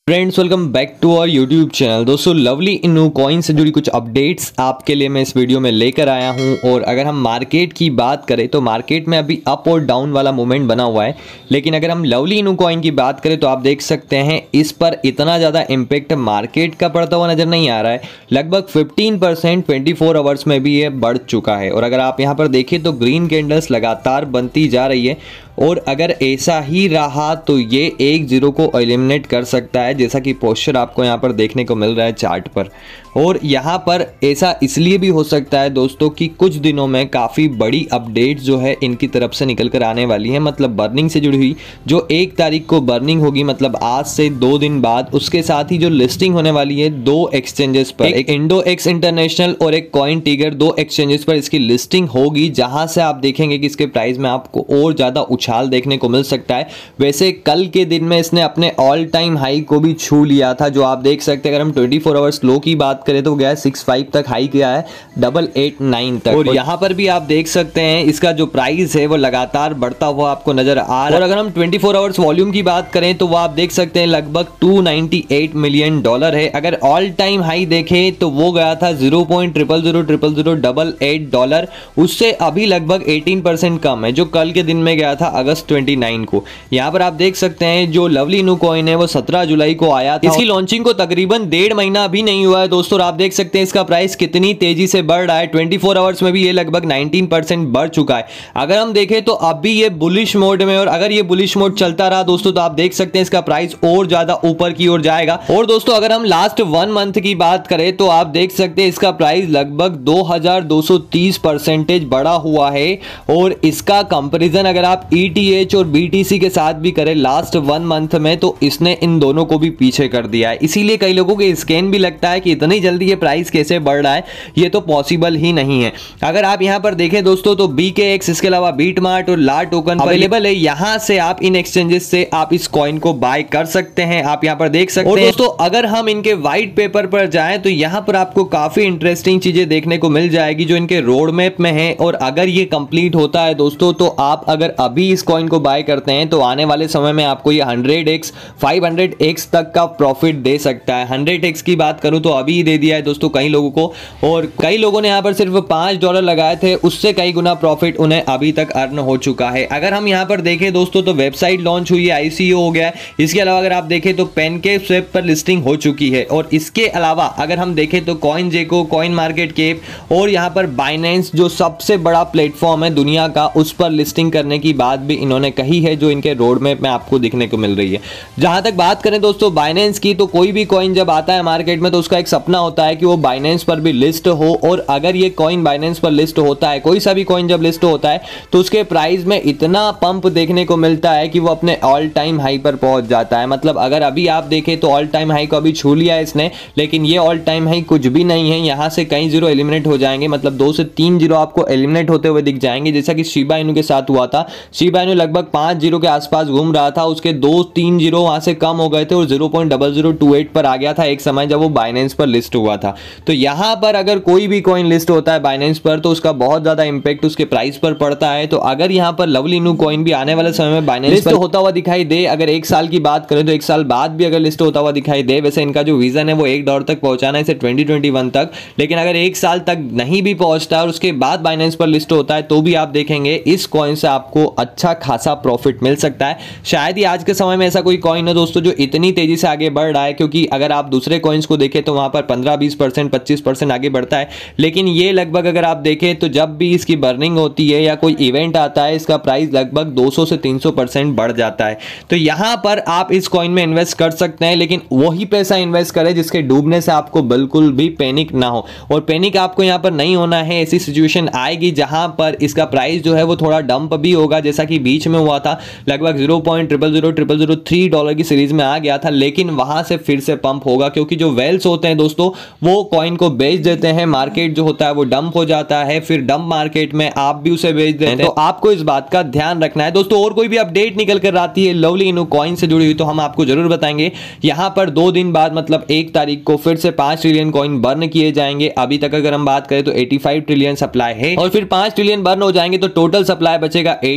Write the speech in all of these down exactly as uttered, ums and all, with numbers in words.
Friends welcome back to our YouTube channel. दोस्तों lovely Inu coin से जुड़ी कुछ अपडेट्स आपके लिए मैं इस वीडियो में लेकर आया हूं। और अगर हम मार्केट की बात करें तो मार्केट में अभी अप और डाउन वाला मूवमेंट बना हुआ है, लेकिन अगर हम लवली इनू कॉइन की बात करें तो आप देख सकते हैं इस पर इतना ज़्यादा इम्पैक्ट मार्केट का पड़ता हुआ नज़र नहीं आ रहा है। लगभग fifteen percent twenty four hours में भी ये बढ़ चुका है। और अगर आप यहाँ पर देखें तो ग्रीन कैंडल्स लगातार बनती जा रही है और अगर ऐसा ही रहा तो ये एक जीरो को एलिमिनेट कर सकता है, जैसा कि पोस्चर आपको यहाँ पर देखने को मिल रहा है चार्ट पर। और यहाँ पर ऐसा इसलिए भी हो सकता है दोस्तों कि कुछ दिनों में काफ़ी बड़ी अपडेट जो है इनकी तरफ से निकल कर आने वाली है, मतलब बर्निंग से जुड़ी हुई जो एक तारीख को बर्निंग होगी, मतलब आज से दो दिन बाद। उसके साथ ही जो लिस्टिंग होने वाली है दो एक्सचेंजेस पर, एक इंडो एक्स इंटरनेशनल और एक कॉइन टिगर, दो एक्सचेंजेस पर इसकी लिस्टिंग होगी, जहां से आप देखेंगे कि इसके प्राइस में आपको और ज़्यादा उछाल देखने को मिल सकता है। वैसे कल के दिन में इसने अपने ऑल टाइम हाई को भी छू लिया था, जो आप देख सकते हैं। अगर हम ट्वेंटी फोर आवर्स लो की बात करें तो गया है सिक्स फाइव तक हाई गया है, डबल एट नाइन तक। और यहाँ पर भी आप देख सकते हैं इसका जो प्राइस है वो लगातार बढ़ता हुआ आपको नजर आ रहा है। और अगर हम ट्वेंटी फोर आवर्स वॉल्यूम की बात करें तो वो आप देख सकते हैं लगभग two ninety eight million dollar है। अगर ऑल टाइम हाई देखें तो वो गया था zero point triple zero triple zero double eight dollar, उससे अभी लगभग एटीन परसेंट कम है, जो कल के दिन में गया था अगस्त ट्वेंटी नाइन को। यहाँ पर आप देख सकते हैं जो लवली इनू कॉइन है वो सत्रह जुलाई को आया था। इसकी लॉन्चिंग को तकरीबन डेढ़ महीना भी नहीं हुआ है दोस्तों, और आप देख सकते हैं इसका प्राइस कितनी तेजी से बढ़ रहा है। ट्वेंटी फोर आवर्स में भी ये लगभग नाइनटीन परसेंट बढ़ चुका है। अगर हम देखें तो अभी ये बुलिश मोड में, और अगर ये बुलिश मोड चलता रहा दोस्तों तो आप देख सकते हैं इसका प्राइस और ज्यादा ऊपर की ओर जाएगा। और दोस्तों अगर हम लास्ट वन मंथ की बात करें तो आप देख सकते हैं इसका प्राइस लगभग दो हजार दो सौ तीस परसेंटेज बढ़ा हुआ है। और इसका कंपैरिजन अगर आप ई टी एच और बी टी सी के साथ भी करें लास्ट वन मंथ में तो इसने इन दोनों को भी पीछे कर दिया है। इसीलिए कई लोगों के स्कैन भी लगता है कि इतनी जल्दी ये प्राइस कैसे बढ़ रहा है, ये तो पॉसिबल ही नहीं है। अगर आप यहां पर देखें दोस्तों तो बी के एक्स, इसके अलावा बीटमार्ट और ला टोकन अवेलेबल है। यहां से आप इन एक्सचेंजेस से आप इस कॉइन को बाय कर सकते हैं, आप यहां पर देख सकते हैं। दोस्तों अगर हम इनके व्हाइट पेपर पर जाएं तो यहां पर आपको काफी इंटरेस्टिंग चीजें देखने को मिल जाएगी जो इनके रोड मैप में है। और अगर ये कंप्लीट होता है दोस्तों तो आप अगर अभी इस कॉइन को बाय करते हैं तो आने वाले समय में आपको ये hundred X five hundred X तक का प्रॉफिट दे सकता है। हंड्रेड एक्स की बात करूं तो अभी ही दे दिया है दोस्तों कई लोगों को, और कई लोगों ने यहां पर सिर्फ पांच डॉलर लगाए थे, उससे कई गुना प्रॉफिट उन्हें अभी तक अर्न हो चुका है। अगर हम यहां पर देखें दोस्तों तो वेबसाइट लॉन्च हुई है, आई सी ओ हो गया है। इसके अलावा अगर आप देखें तो पेनकेप स्वेप पर लिस्टिंग हो चुकी है। और इसके अलावा अगर हम देखें तो कॉइन जेको, कॉइन मार्केट कैप और यहां पर बाइनेंस जो सबसे बड़ा प्लेटफॉर्म है दुनिया का, उस पर लिस्टिंग करने की बात भी इन्होंने कही है, जो इनके रोड मैप में आपको दिखने को मिल रही है। जहां तक बात करें दोस्तों बाइनेंस की, तो कोई भी कॉइन जब आता है मार्केट में तो उसका एक सपना होता है कि वो बाइनेंस पर भी लिस्ट हो। और अगर ये कॉइन बाइनेंस पर लिस्ट होता है, कोई सा भी कॉइन जब लिस्ट होता है तो उसके प्राइस में इतना पंप देखने को मिलता है कि वो अपने ऑल टाइम हाई पर पहुंच जाता है। मतलब अगर अभी आप देखें तो ऑल टाइम हाई को अभी छू लिया है इसने, लेकिन ये ऑल टाइम हाई कुछ भी नहीं है। यहां से कई जीरो एलिमिनेट हो जाएंगे, मतलब दो से तीन जीरो आपको एलिमिनेट होते हुए दिख जाएंगे, जैसा कि शिबा इनू के साथ हुआ था। शिबा इनू लगभग पांच जीरो के आसपास घूम रहा था, उसके दो तीन जीरो वहां से कम हो गए थे और zero point double zero two eight पर आ गया था एक समय जब वो बाइनेंस पर लिस्ट हुआ था। तो यहां पर अगर कोई भी कॉइन लिस्ट होता है बाइनेंस पर तो उसका बहुत ज्यादा इंपैक्ट उसके प्राइस पर पड़ता है। तो अगर यहां पर लवली इनू कॉइन भी आने वाले समय में बाइनेंस लिस्ट होता हुआ दिखाई दे, अगर एक साल की बात करें तो एक साल बाद भी अगर लिस्ट होता हुआ दिखाई दे, वैसे इनका जो विजन है वो एक डॉलर तक पहुंचाना है इसे ट्वेंटी ट्वेंटी वन तक, लेकिन अगर एक साल तक नहीं भी पहुंचता है और उसके बाद बाइनेंस पर लिस्ट होता है तो भी आप देखेंगे इस कॉइन से आपको अच्छा खासा प्रॉफिट मिल सकता है। शायद ही आज के समय में ऐसा कोई कॉइन हो दोस्तों जो इतनी तेजी से आगे बढ़ रहा है, क्योंकि अगर आप दूसरे कॉइन्स को देखें तो वहां पर पंद्रह बीस परसेंट पच्चीस परसेंट आगे बढ़ता है, लेकिन ये लगभग अगर आप देखें तो जब भी इसकी बर्निंग होती है या कोई इवेंट आता है इसका प्राइस लगभग दो सौ से तीन सौ परसेंट बढ़ जाता है। तो यहां पर आप इस कॉइन में इन्वेस्ट कर सकते हैं, लेकिन वही पैसा इन्वेस्ट करें जिसके डूबने से आपको बिल्कुल भी पैनिक ना हो। और पैनिक आपको यहां पर नहीं होना है, ऐसी सिचुएशन आएगी जहां पर इसका प्राइस जो है वो थोड़ा डंप भी होगा, जैसा कि बीच में हुआ था, लगभग zero point triple zero triple zero three dollar की सीरीज में आ गया था, लेकिन वहां से फिर से पंप होगा, क्योंकि जो वेल्स होते हैं दोस्तों वो कॉइन को बेच देते हैं, मार्केट जो होता है वो डंप हो जाता है, फिर डंप मार्केट में आप भी उसे बेच देते हैं। तो आपको इस बात का ध्यान रखना है दोस्तों। और कोई भी अपडेट निकल कर आती है लवली इनू कॉइन से जुड़ी हुई तो हम आपको जरूर बताएंगे। यहां पर दो दिन बाद मतलब एक तारीख को फिर से पांच ट्रिलियन कॉइन बर्न किए जाएंगे। अभी तक अगर हम बात करें तो पचासी ट्रिलियन सप्लाई है, और फिर पांच ट्रिलियन बर्न हो जाएंगे तो टोटल सप्लाई बचेगा अस्सी ट्रिलियन।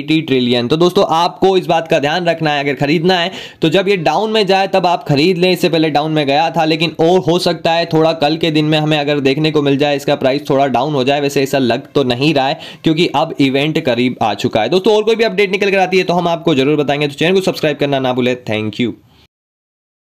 ट्रिलियन। तो दोस्तों आपको इस बात का ध्यान रखना है, अगर खरीदना है तो जब ये डाउन में जाए तब आप खरीद लें। इससे पहले डाउन में गया था, लेकिन और हो सकता है थोड़ा कल के दिन में हमें अगर देखने को मिल जाए इसका प्राइस थोड़ा डाउन हो जाए। वैसे ऐसा लग तो नहीं रहा है क्योंकि अब इवेंट करीब आ चुका है। दोस्तों और कोई भी अपडेट निकल कर आती है तो हम आपको जरूर बताएंगे, तो चैनल को सब्सक्राइब करना ना भूलें। Thank you.